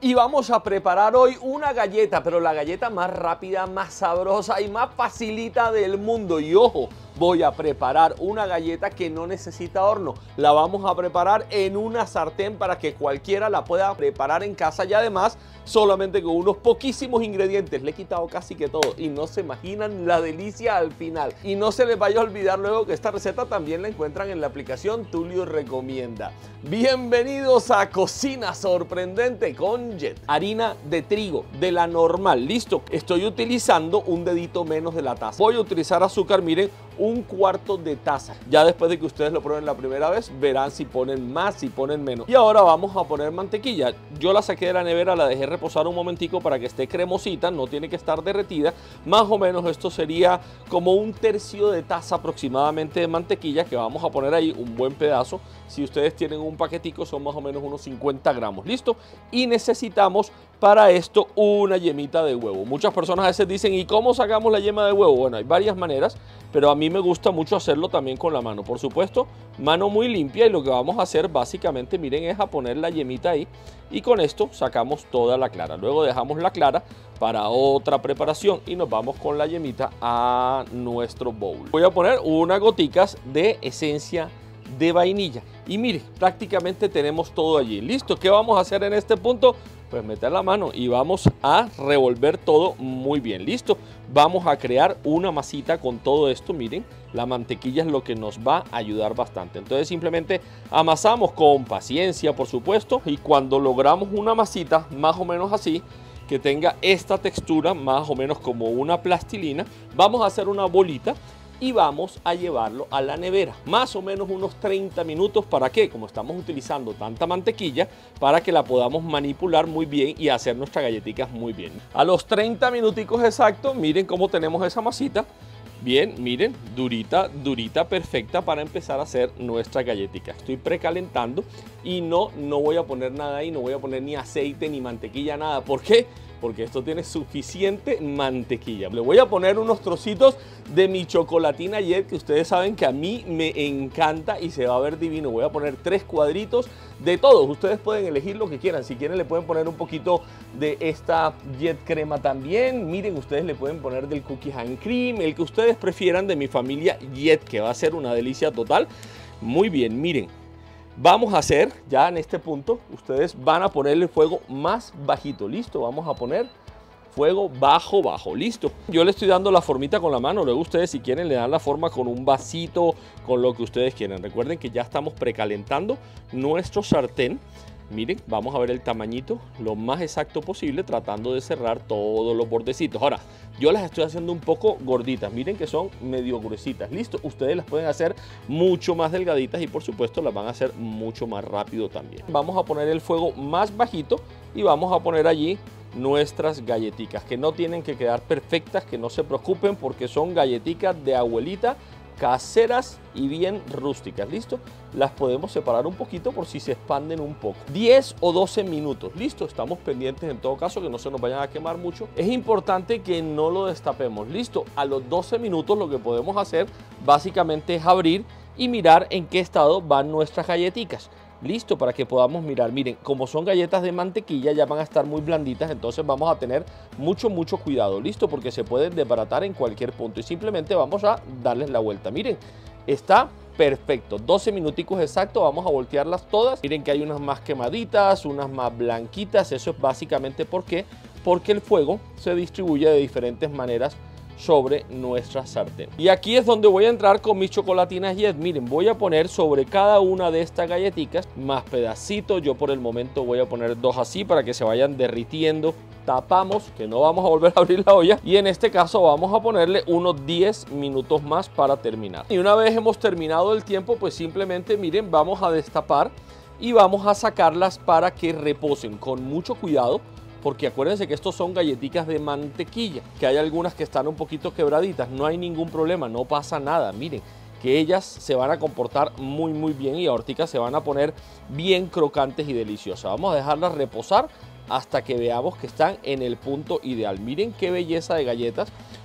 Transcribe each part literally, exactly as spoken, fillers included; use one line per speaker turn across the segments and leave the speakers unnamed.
Y vamos a preparar hoy una galleta, pero la galleta más rápida, más sabrosa y más facilita del mundo. Y ojo, voy a preparar una galleta que no necesita horno. La vamos a preparar en una sartén para que cualquiera la pueda preparar en casa y además solamente con unos poquísimos ingredientes. Le he quitado casi que todo y no se imaginan la delicia al final. Y no se les vaya a olvidar luego que esta receta también la encuentran en la aplicación Tulio Recomienda. Bienvenidos a Cocina Sorprendente con Jet. Harina de trigo, de la normal, listo. Estoy utilizando un dedito menos de la taza. Voy a utilizar azúcar, miren, un cuarto de taza. Ya después de que ustedes lo prueben la primera vez, verán si ponen más, si ponen menos. Y ahora vamos a poner mantequilla. Yo la saqué de la nevera, la dejé reposar un momentico para que esté cremosita, no tiene que estar derretida. Más o menos esto sería como un tercio de taza aproximadamente de mantequilla que vamos a poner ahí, un buen pedazo. Si ustedes tienen un paquetico son más o menos unos cincuenta gramos, listo. Y necesitamos para esto una yemita de huevo. Muchas personas a veces dicen, ¿y cómo sacamos la yema de huevo? Bueno, hay varias maneras, pero a mí me gusta mucho hacerlo también con la mano. Por supuesto, mano muy limpia, y lo que vamos a hacer básicamente, miren, es a poner la yemita ahí y con esto sacamos toda la clara. Luego dejamos la clara para otra preparación y nos vamos con la yemita a nuestro bowl. Voy a poner unas goticas de esencia de vainilla y mire, prácticamente tenemos todo allí. Listo, ¿qué vamos a hacer en este punto? Pues meter la mano y vamos a revolver todo muy bien. Listo, vamos a crear una masita con todo esto. Miren, la mantequilla es lo que nos va a ayudar bastante. Entonces simplemente amasamos con paciencia, por supuesto, y cuando logramos una masita más o menos así, que tenga esta textura más o menos como una plastilina, vamos a hacer una bolita y vamos a llevarlo a la nevera, más o menos unos treinta minutos. ¿Para qué? Como estamos utilizando tanta mantequilla, para que la podamos manipular muy bien y hacer nuestras galletitas muy bien. A los treinta minuticos exactos, miren cómo tenemos esa masita. Bien, miren, durita, durita, perfecta para empezar a hacer nuestra galletica. Estoy precalentando y no, no voy a poner nada ahí, no voy a poner ni aceite ni mantequilla, nada. ¿Por qué? Porque esto tiene suficiente mantequilla. Le voy a poner unos trocitos de mi chocolatina Jet, que ustedes saben que a mí me encanta y se va a ver divino. Voy a poner tres cuadritos de todos. Ustedes pueden elegir lo que quieran. Si quieren le pueden poner un poquito de esta Jet crema también. Miren, ustedes le pueden poner del cookies and cream, el que ustedes prefieran, de mi familia Jet, que va a ser una delicia total. Muy bien, miren. Vamos a hacer, ya en este punto, ustedes van a ponerle fuego más bajito, listo, vamos a poner fuego bajo, bajo, listo. Yo le estoy dando la formita con la mano, luego ustedes si quieren le dan la forma con un vasito, con lo que ustedes quieran. Recuerden que ya estamos precalentando nuestro sartén. Miren, vamos a ver el tamañito lo más exacto posible, tratando de cerrar todos los bordecitos. Ahora, yo las estoy haciendo un poco gorditas. Miren que son medio gruesitas. Listo, ustedes las pueden hacer mucho más delgaditas y por supuesto las van a hacer mucho más rápido también. Vamos a poner el fuego más bajito y vamos a poner allí nuestras galletitas, que no tienen que quedar perfectas, que no se preocupen porque son galletitas de abuelita, caseras y bien rústicas. Listo, las podemos separar un poquito por si se expanden un poco. diez o doce minutos, listo, estamos pendientes en todo caso que no se nos vayan a quemar mucho. Es importante que no lo destapemos. Listo, a los doce minutos lo que podemos hacer básicamente es abrir y mirar en qué estado van nuestras galletitas. Listo, para que podamos mirar. Miren, como son galletas de mantequilla, ya van a estar muy blanditas, entonces vamos a tener mucho, mucho cuidado. Listo, porque se pueden desbaratar en cualquier punto y simplemente vamos a darles la vuelta. Miren, está perfecto, doce minuticos exactos, vamos a voltearlas todas. Miren que hay unas más quemaditas, unas más blanquitas, eso es básicamente ¿por qué? Porque el fuego se distribuye de diferentes maneras sobre nuestra sartén. Y aquí es donde voy a entrar con mis chocolatinas Jet. Miren, voy a poner sobre cada una de estas galletitas más pedacitos. Yo por el momento voy a poner dos así para que se vayan derritiendo. Tapamos, que no vamos a volver a abrir la olla, y en este caso vamos a ponerle unos diez minutos más para terminar. Y una vez hemos terminado el tiempo, pues simplemente miren, vamos a destapar y vamos a sacarlas para que reposen con mucho cuidado. Porque acuérdense que estos son galletitas de mantequilla, que hay algunas que están un poquito quebraditas, no hay ningún problema, no pasa nada. Miren, que ellas se van a comportar muy muy bien y ahorita se van a poner bien crocantes y deliciosas. Vamos a dejarlas reposar hasta que veamos que están en el punto ideal. Miren qué belleza de galletas.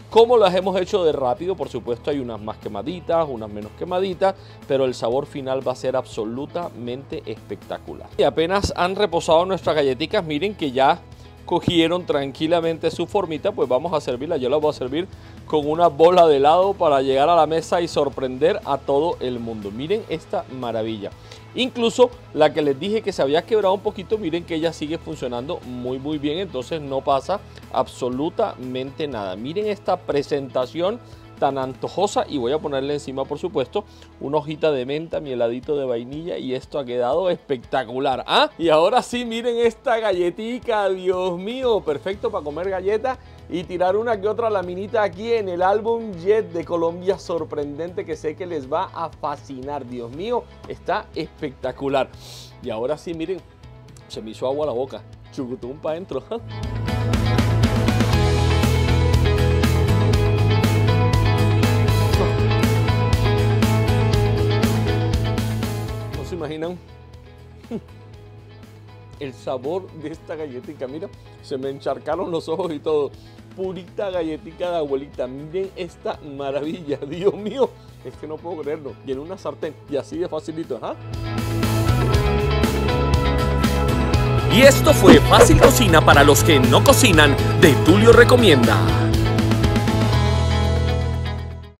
como las hemos hecho de rápido. Por supuesto hay unas más quemaditas, unas menos quemaditas, pero el sabor final va a ser absolutamente espectacular. Y apenas han reposado nuestras galletitas, miren que ya cogieron tranquilamente su formita, pues vamos a servirla. Yo la voy a servir con una bola de helado para llegar a la mesa y sorprender a todo el mundo. Miren esta maravilla. Incluso la que les dije que se había quebrado un poquito, miren que ella sigue funcionando muy muy bien, entonces no pasa absolutamente nada. Miren esta presentación tan antojosa, y voy a ponerle encima, por supuesto, una hojita de menta, mi heladito de vainilla, y esto ha quedado espectacular. ¿Ah? Y ahora sí, miren esta galletica, Dios mío, perfecto para comer galletas y tirar una que otra laminita aquí en el álbum Jet de Colombia sorprendente, que sé que les va a fascinar. Dios mío, está espectacular. Y ahora sí, miren, se me hizo agua a la boca, chucutum para adentro. ¿Se imaginan el sabor de esta galletita? Mira, se me encharcaron los ojos y todo. Purita galletita de abuelita. Miren esta maravilla, Dios mío, es que no puedo creerlo. Y en una sartén, y así de facilito, ¿ah?
Y esto fue Fácil Cocina para los que no cocinan, de Tulio Recomienda.